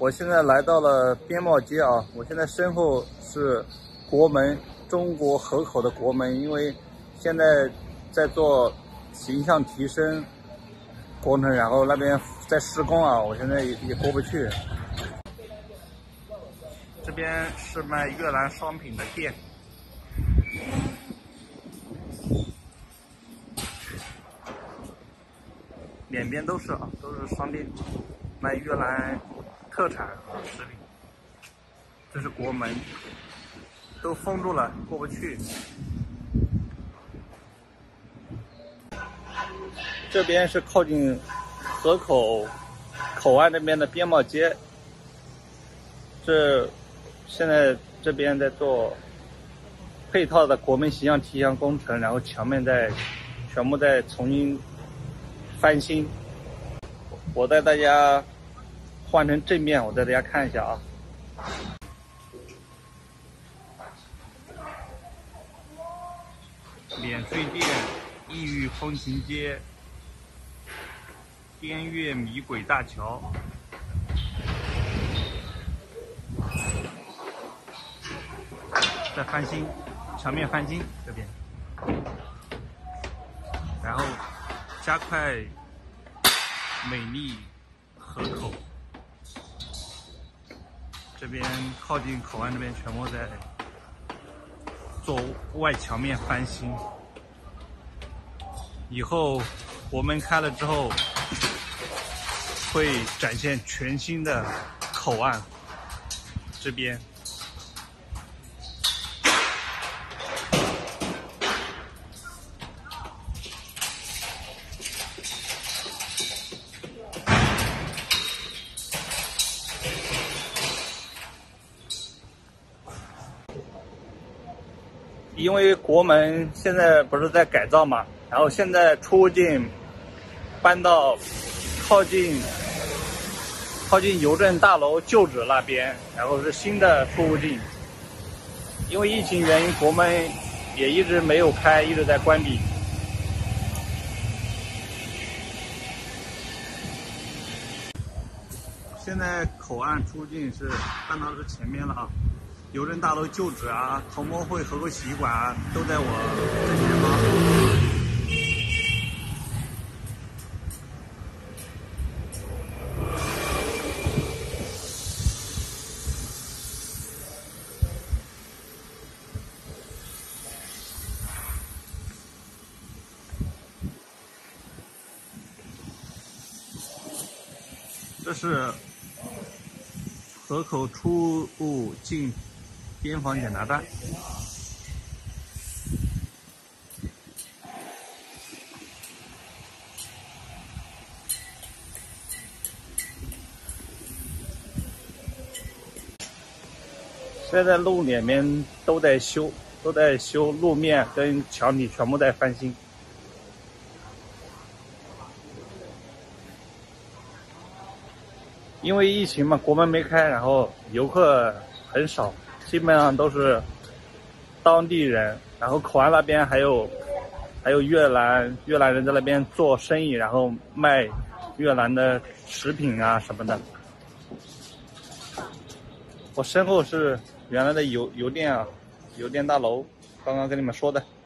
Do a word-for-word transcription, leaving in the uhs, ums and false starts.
我现在来到了边贸街啊，我现在身后是国门，中国河口的国门，因为现在在做形象提升工程，然后那边在施工啊，我现在也也过不去。这边是卖越南商品的店，两边都是啊，都是商店，卖越南特产食品。这是国门，都封住了，过不去。这边是靠近河口口岸那边的边贸街，这现在这边在做配套的国门形象提升工程，然后墙面在全部在重新翻新。我带大家换成正面，我带大家看一下啊。免税店、异域风情街、滇越米轨大桥。在翻新，墙面翻新这边，然后加快美丽河口，这边靠近口岸这边全部在做外墙面翻新。以后我们开了之后，会展现全新的口岸这边。因为国门现在不是在改造嘛，然后现在出入境搬到靠近靠近邮政大楼旧址那边，然后是新的出入境。因为疫情原因，国门也一直没有开，一直在关闭。现在口岸出入境是搬到是前面了啊。邮政大楼旧址啊，同盟会河口洗衣馆啊，都在我正前方。这是河口出入境边防检查站。现在路两边都在修，都在修路面跟墙体，全部在翻新。因为疫情嘛，国门没开，然后游客很少，基本上都是当地人。然后口岸那边还有还有越南越南人在那边做生意，然后卖越南的食品啊什么的。我身后是原来的邮邮电啊，邮电大楼，刚刚跟你们说的。